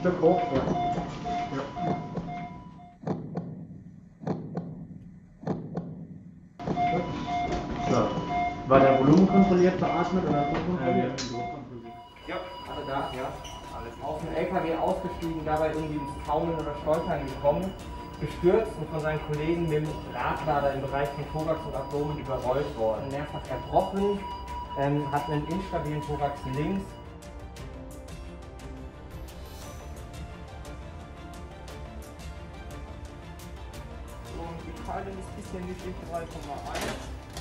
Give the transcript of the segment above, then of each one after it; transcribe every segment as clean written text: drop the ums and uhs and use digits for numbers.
Stück hoch, ja. So. War der Volumen kontrolliert beatmet oder kontrolliert? Ja, alle da, ja. Alles. Aus dem LKW ausgestiegen, dabei irgendwie ins Taumeln oder Stolpern gekommen, gestürzt und von seinen Kollegen mit dem Radlader im Bereich von Thorax und Abdomen überrollt worden. Mehrfach erbrochen, hat einen instabilen Thorax links. Und die Teilung ist bisher niedrig 3,1.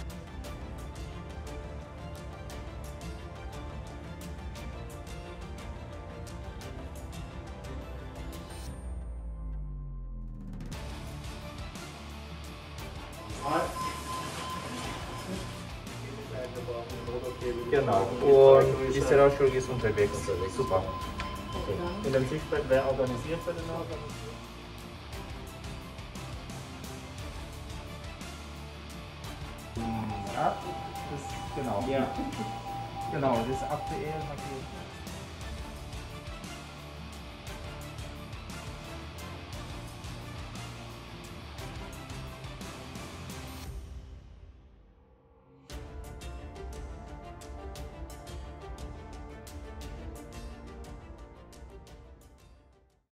Genau. Und die Serrausschulung ist unterwegs. Super. Okay. Und im Schichtbett, wer organisiert für den Abend? Ja, das genau. Ja. Genau, das aktuell hat